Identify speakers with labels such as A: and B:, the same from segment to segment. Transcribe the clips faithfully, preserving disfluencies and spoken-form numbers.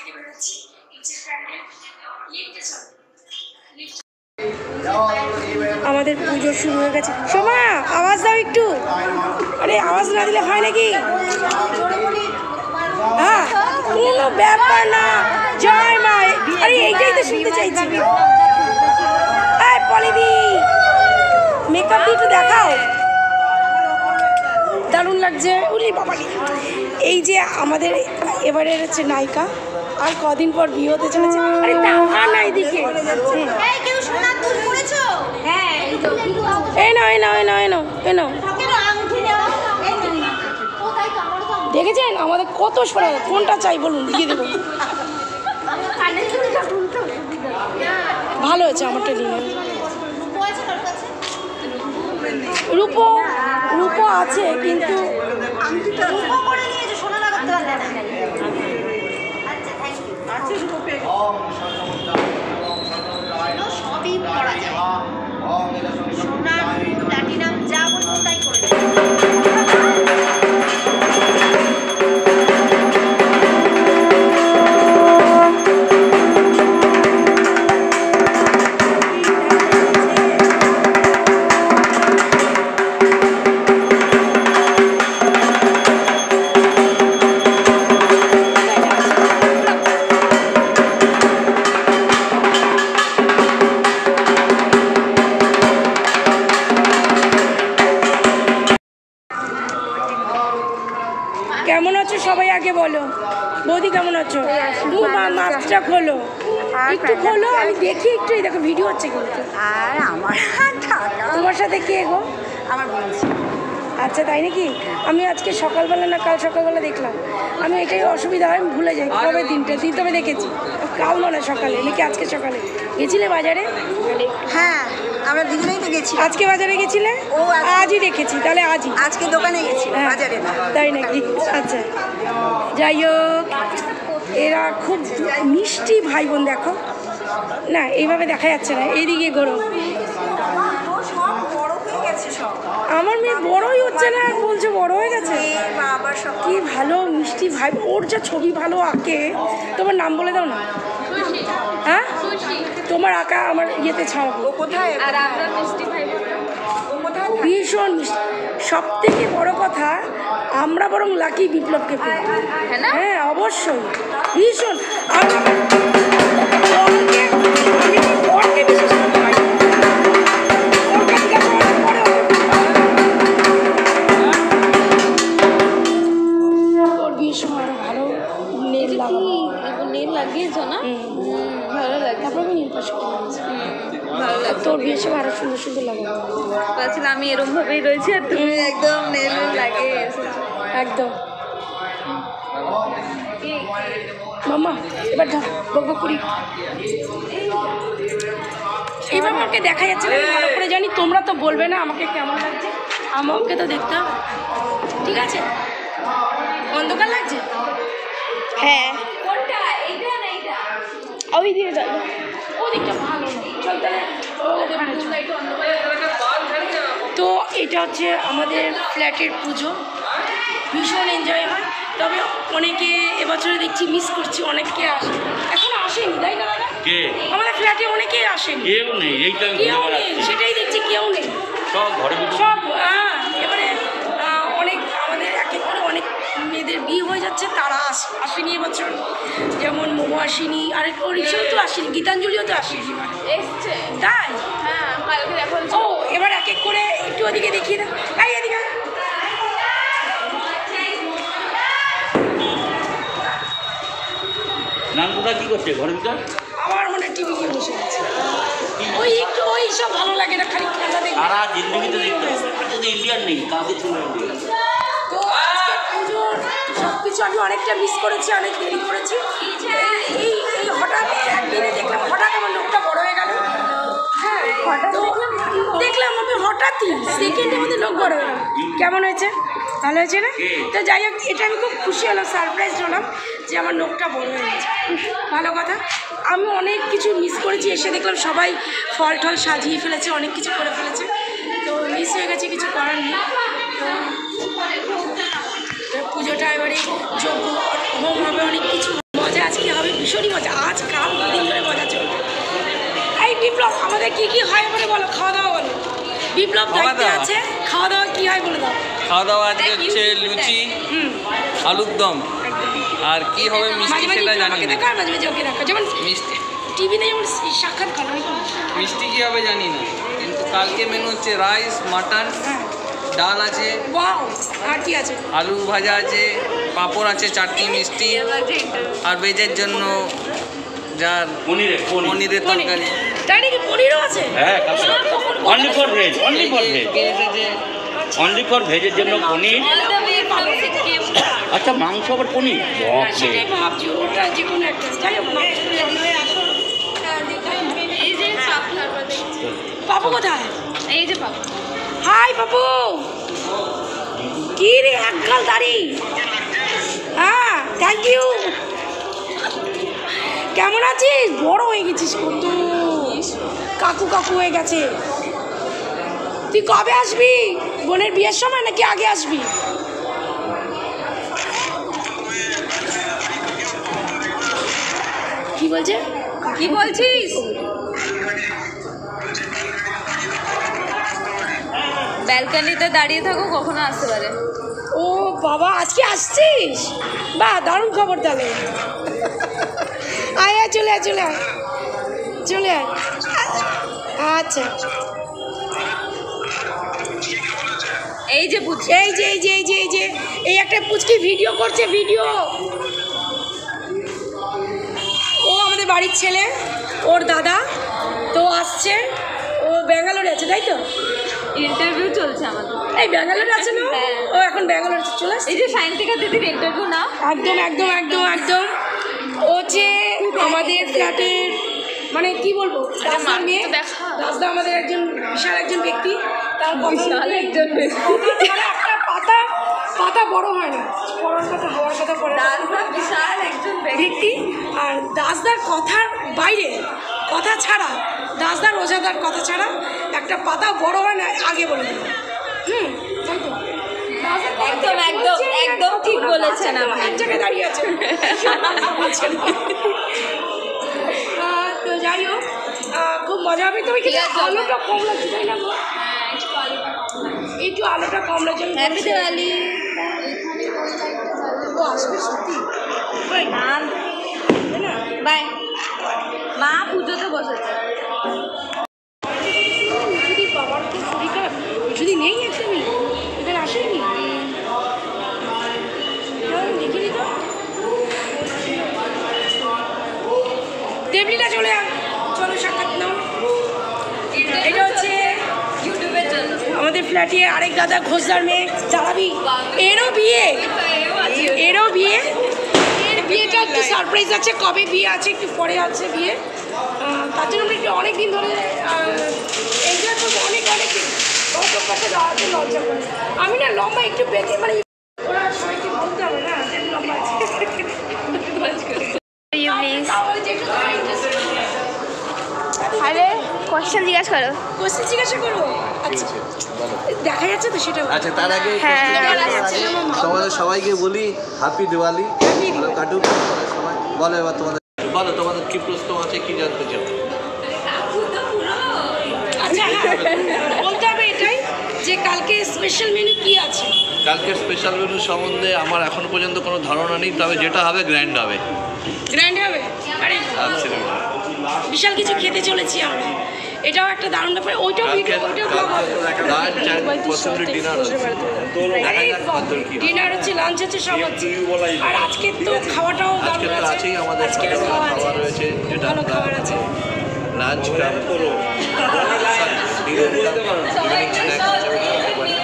A: থেকে বেরোচ্ছি ইচ্ছে প্যান্ডেল লিফটে চল লিফট। আমাদের পুজো শুরু হয়ে গেছে। সোমা আওয়াজ দাও একটু, আরে আওয়াজ না দিলে হয় নাকি? হ্যাঁ কোনো ব্যাপার না, জয় মা। আরে এইটাই তো শুনতে চাইছি। এই পলিদি মেকআপ দিয়ে একটু দেখাও, দারুণ লাগছে। উলি বাবা, এই যে আমাদের এবারের হচ্ছে নায়িকা, আর কদিন পর বিয়ে হতে চলেছে। আরে টাকা না এদিকে, এই নাও এই নাও এই নাও এই নাও এই নাও। দেখেছেন আমাদের কত সোনা, কোনটা চাই বলুন দিয়ে দেবো। ভালো হয়েছে আমারটা নিয়ে। রূপো রূপো আছে কিন্তু
B: সবই করা যায়, সোনা প্লাটিনাম যা বলবো তাই করে
A: কেমন আছো সবাই আগে বলো। বৌদি কেমন আছো? মাছটা খোলো একটু, খোলো আমি দেখি একটু। এই দেখো ভিডিও হচ্ছে কিন্তু।
B: আর আমার
A: তোমার সাথে কে গো?
B: আমার বলছি।
A: আচ্ছা তাই নাকি? আমি আজকে সকালবেলা না কাল সকালবেলা দেখলাম। আমি এটাই অসুবিধা হয়, আমি ভুলে যাই কবে দিনটা। দিন তবে দেখেছি কাল নয় সকালে, নাকি আজকে সকালে গেছিলে বাজারে?
B: হ্যাঁ আমরা দুজনেই তো গেছি।
A: আজকে বাজারে গেছিলে? ও আজই দেখেছি, তাহলে আজই
B: আজকে দোকানে গেছি, বাজারে না।
A: তাই নাকি? আচ্ছা যাই হোক, এরা খুব মিষ্টি ভাই বোন। দেখো না এইভাবে দেখা যাচ্ছে না, এইদিকে গরম। আমার মেয়ে বড়ই হচ্ছে না, আর বলছে বড় হয়ে গেছে। কি ভালো মিষ্টি ভাই, ওর যা ছবি ভালো আঁকে। তোমার নাম বলে দাও না। হ্যাঁ তোমার আঁকা আমার ইয়েতে ছাড়াবো। ভীষণ মিষ্টি। সব থেকে বড় কথা, আমরা বরং লাকি বিপ্লবকে পেয়ে। হ্যাঁ অবশ্যই ভীষণ। তোর বিয়ে সব আরো সুন্দর সুন্দর লাগে।
B: আমি এরকম ভাবেই রয়েছি আর তুমি একদম নেল লাগে
A: একদম। মামা এবার ধর বক বক করি। এবার আমাকে দেখা যাচ্ছে না, ভালো করে জানি। তোমরা তো বলবে না আমাকে কেমন লাগছে, আমাকে তো দেখতে হবে। ঠিক আছে অন্ধকার লাগছে? হ্যাঁ কোনটা? এইটা না এইটা? ওই দিয়ে যাবো, ওদিকটা ভালো না। চল তাহলে। তো এটা হচ্ছে আমাদের ফ্ল্যাটের পুজো, ভীষণ এনজয় হয়। তবে অনেকে এবছরে দেখছি মিস করছি, অনেকে আসে, এখনো আসেনি তাই না দাদা? আমাদের ফ্ল্যাটে অনেকেই আসেনি, কেউ নেই, কেউ নেই, সেটাই দেখছি কেউ নেই, সব ঘরে সব। হ্যাঁ এবারে অনেক আমাদের এক এক করে অনেক মেয়েদের বিয়ে হয়ে যাচ্ছে, তারা আসে আসেনি এবছর। যেমন মোমো আসেনি, আরেক ওরিশাও তো আসেনি, গীতাঞ্জলিও তো আসেনি এসছে তাই। হ্যাঁ কালকে দেখো। ও এবার এক এক করে একটু ওদিকে দেখিয়ে দাও। এই এদিকে
C: নানকুদা কি করছে ঘরের ভিতর?
A: আমার মনে টিভি নিয়ে বসে আছে, ওই একটু ওই সব ভালো লাগে না, খালি খেলা দেখে।
C: সারা জিন্দগি তো দেখতে হবে, যদি ইন্ডিয়ান নেই কাউকে ছিল।
A: তো আজকে পুজোর সব কিছু আমি অনেকটা মিস করেছি, অনেক দেরি করেছি। এই এই হঠাৎ একদিনে দেখলাম, হঠাৎ আমার লোকটা বড় হয়ে গেল। হ্যাঁ হঠাৎ দেখলাম আমি হঠাৎই সেকেন্ডের মধ্যে লোক বড় হয়ে গেল। কেমন হয়েছে? ভালো হয়েছে না? তো যাই হোক, এটা আমি খুব খুশি হলাম, সারপ্রাইজ হলাম যে আমার লোকটা বড় হয়ে গেছে। ভালো কথা। আমি অনেক কিছু মিস করেছি, এসে দেখলাম সবাই ফল টল সাজিয়ে ফেলেছে, অনেক কিছু করে ফেলেছে। তো মিস হয়ে গেছে, কিছু করার নেই। তো পুজোটা এবারে যোগ্য হোম হবে, অনেক কিছু মজা আজকে হবে। ভীষণই মজা, আজ কাল দুদিন ধরে মজা চলবে। এই বিপ্লব, আমাদের কি কি হয় বলে বলো, খাওয়া দাওয়া বলো। বিপ্লব দায়িত্বে আছে, খাওয়া দাওয়া কি হয় বলে দাও।
D: খাওয়া দাওয়া আজকে হচ্ছে লুচি, আলুর দম, আর কি হবে মিষ্টি সেটা জানি না।
A: দেখা মাঝে মাঝে ওকে দেখা, যেমন
D: মিষ্টি
A: টিভিতে যেমন সাক্ষাৎ করা হয়।
D: মিষ্টি কি হবে জানি না, কিন্তু কালকে মেনু হচ্ছে রাইস, মাটন, ডাল আছে,
A: ওয়াও, আর কি আছে,
D: আলু ভাজা আছে, পাঁপড় আছে, চাটনি, মিষ্টি, আর ভেজের জন্য যার
C: পনিরের
D: পনিরের তরকারি।
A: তাই নাকি, পনিরও আছে?
C: হ্যাঁ, only for veg, only for veg, only for ভেজের জন্য পনির। আচ্ছা, মাংস আবার পনির,
A: সেটাই ভাবছি, ওটা যে কোনো একটা। যাই হোক, পাপু কোথায়?
B: এই যে পাবো।
A: হাই পাপু, কি রে একগাল দাড়ি? হ্যাঁ, থ্যাংক ইউ। কেমন আছিস? বড় হয়ে গেছিস কত, কাকু কাকু হয়ে গেছে। তুই কবে আসবি? বোনের বিয়ের সময় নাকি আগে আসবি? কি বলছে?
B: কি বলছিস? ব্যালকনিতে দাঁড়িয়ে থাকো, কখনো আসতে পারে।
A: ও বাবা, আজকে আসছিস? বাহ, দারুণ খবর তাহলে। আয় আয়, চলে আয় চলে আয় চলে আয়। আচ্ছা,
B: এই যে বুঝছি,
A: এই যে এই যে এই যে এই যে এই একটা পুচকি ভিডিও করছে, ভিডিও। ও আমাদের বাড়ির ছেলে, ওর দাদা তো আসছে, ও ব্যাঙ্গালোরে আছে তাই তো?
B: ইন্টারভিউ চলছে আমাদের।
A: এই ব্যাঙ্গালোরে আছে না? ও এখন ব্যাঙ্গালোরে চলে আসছে।
B: এই যে সায়ন্তিকা দিদির ইন্টারভিউ না?
A: একদম একদম একদম একদম। ও যে আমাদের ফ্ল্যাটের, মানে কি বলবো, দাসদার মেয়ে। দাসদা আমাদের একজন বিশাল একজন ব্যক্তি, তার
B: বিশাল একজন ব্যক্তি।
A: একটা পাতা পাতা বড় হয় না, পড়ার কথা হওয়ার কথা পড়ে
B: বিশাল একজন
A: ব্যক্তি। আর দাসদার কথার বাইরে, কথা ছাড়া, দাসদার ওঝাদার কথা ছাড়া একটা পাতা বড় হয় না, আগে বলে দিল। হুম, তাই তো?
B: একদম একদম একদম ঠিক বলেছেন আপনি।
A: এক জায়গায় দাঁড়িয়ে আছে। আহ, তো যাই হোক, আহ, খুব মজা হবে। তুমি কিন্তু আলোটা কম লাগছে তাই না? একটু আলোটা কম লাগছে।
B: হ্যাপি দিওয়ালি।
A: ও আসবে সত্যি? ওই না,
B: বাই। মা পুজোতে বসেছে।
A: যদি বাবার খুব শরীর খারাপ, যদি নেই একদমই, এখানে আসেনি, দেখিনি তো। দেবলীটা চলে আয়, চলো সাক্ষাৎ নাও। এটা হচ্ছে
B: ইউটিউবের জন্য
A: আমাদের ফ্ল্যাটে আরেক দাদা ঘোষদার মেয়ে দাঁড়াবি, এরও বিয়ে, এরও বিয়ে। এর বিয়েটা একটু সারপ্রাইজ আছে, কবে বিয়ে আছে একটু পরে আছে বিয়ে। আহ, তার জন্য আমরা একটু অনেক দিন ধরে এনজয় করবো, অনেক অনেক দিন। যাওয়াতে লজ্জা করে আমি না, লম্বা একটু বেঁচে, মানে ওরা সবাইকে বলতে হবে না যে আমি লম্বা আছি। তাহলে যে একটু
B: আরে কোয়েশ্চেন জিজ্ঞাসা করো।
A: কোশ্চেন জিজ্ঞাসা করবো? আচ্ছা, দেখা যাচ্ছে তো সেটা।
E: আচ্ছা, তার আগে
B: হ্যাঁ।
E: তোমাদের সবাইকে বলি হ্যাপি দিওয়ালি, ভালো কাটুক সবাই। বলো এবার তোমাদের, বলো তোমাদের কি প্রশ্ন আছে, কি জানতে চাও?
A: আচ্ছা, হ্যাঁ, বলতে হবে এটাই যে কালকে স্পেশাল মেনু কি আছে।
E: কালকে স্পেশাল মেনু সম্বন্ধে আমার এখন পর্যন্ত কোনো ধারণা নেই, তবে যেটা হবে গ্র্যান্ড হবে।
A: গ্র্যান্ড হবে, আরে বিশাল কিছু খেতে চলেছি আমরা, এটাও একটা দারুণ ব্যাপার। ওইটাও ভিডিও, ওইটাও ব্লগ হবে।
E: লাঞ্চ আর পছন্দের ডিনার আছে, দেখা যাক কতদূর কি হয়।
A: ডিনার হচ্ছে, লাঞ্চ হচ্ছে, সব হচ্ছে। আর আজকে তো খাওয়াটাও
E: আজকে
A: দারুণ
E: তো
A: আছে।
E: আছেই আমাদের
A: আজকে
E: সকালে
A: খাওয়া
E: খাওয়া
A: আছে,
E: রয়েছে,
A: খুব
E: যেটা
A: ভালো খাবার আছে।
E: লাঞ্চ কাম করো, ডিনার কাম ইভিনিং স্ন্যাক্স হিসেবে খেতে পারি।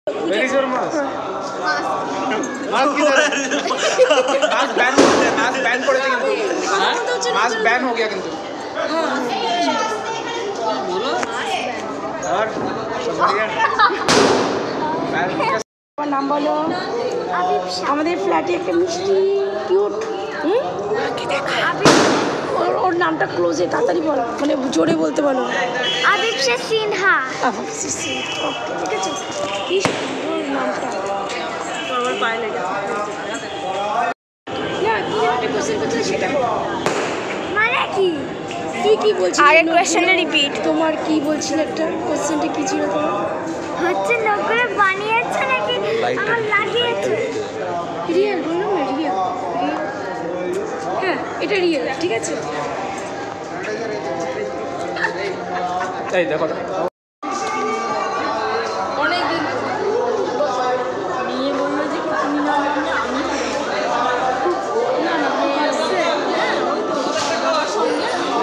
F: मास्क किधर है? मास्क बैन हो गया, मास्क बैन पड़े थे किंतु मास्क बैन हो गया किंतु बोलो और सब बढ़िया बैन हो गया।
A: আমার নাম বলো। আমাদের ফ্ল্যাটে একটা মিষ্টি কিউট, হুম, ওর ওর নামটা ক্লোজে তাড়াতাড়ি বল, মানে জোরে বলতে বলো।
G: আদিপসা সিনহা।
A: আদিপসা সিনহা, ওকে, ঠিক আছে। কি সুন্দর নামটা, আমার পায়ে লেগে। না, কি একটা কোশ্চেন করছে সেটা বল। কি তুই কি বলছিস
G: আগের কোয়েশ্চেনটা রিপিট।
A: তোমার কি বলছিলে একটা কোশ্চেনটা কি ছিল তোমার?
G: হচ্ছে নকরে বানিয়েছে নাকি আমার লাগিয়েছে?
A: রিয়েল বললাম না রিয়েল। হ্যাঁ এটা রিয়েল ঠিক আছে।
F: এই দেখো
A: অনেক দিন নিয়ে বললো যে কি তুমি না বললে আমি না না ও আসছে বাবার সঙ্গে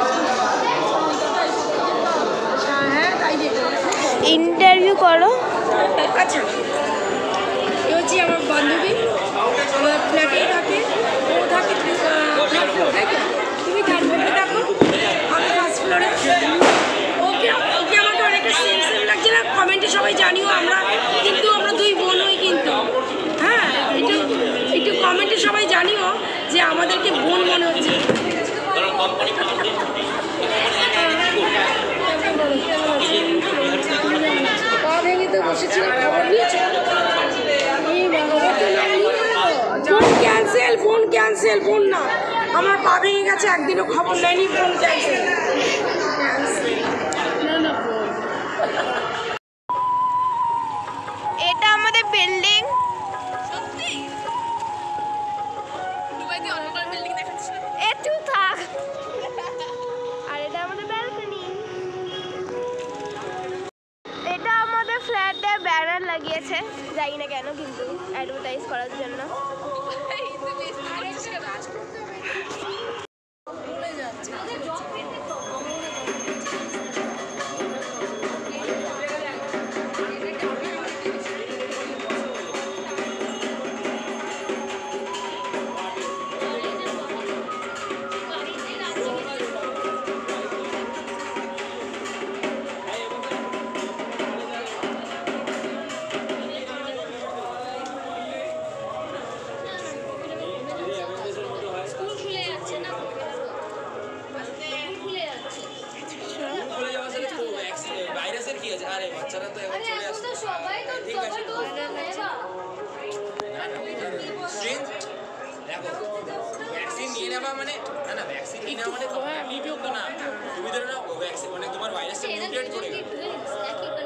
A: হ্যাঁ তাই দেখো।
G: ইন্টারভিউ করো।
A: আচ্ছা এ হচ্ছে আমার বান্ধবী আমার ফ্ল্যাটেই থাকে ও থাকে থার্ড ফ্লোর তাই তো তুমি থার্ড ফ্লোরে থাকো আমি ফার্স্ট ফ্লোরে ওকে ওকে আমাকে অনেকটা সেম সেম লাগছে না কমেন্টে সবাই জানিও আমরা কিন্তু আমরা দুই বোন হই কিন্তু হ্যাঁ একটু একটু কমেন্টে সবাই জানিও যে আমাদেরকে বোন মনে হচ্ছে। পা ভেঙে তো বসেছিলাম খবর নিয়েছো? Phone cancel phone cancel phone না আমার পা ভেঙে গেছে একদিনও খবর নেয়নি ফোন ক্যান্সেল না না ফোন
G: এটা আমাদের বিল্ডিং। একটু থাক। আর এটা আমাদের ব্যালকনি। এটা আমাদের ফ্ল্যাটে ব্যানার লাগিয়েছে জানি না কেন কিন্তু অ্যাডভার্টাইজ করার জন্য।
F: ভ্যাকসিন নিয়ে নেওয়া মানে না না ভ্যাকসিন নিয়ে নেওয়া মানে তো না তুমি ধরো না ভ্যাকসিন মানে তোমার ভাইরাসটা মিউটেট করে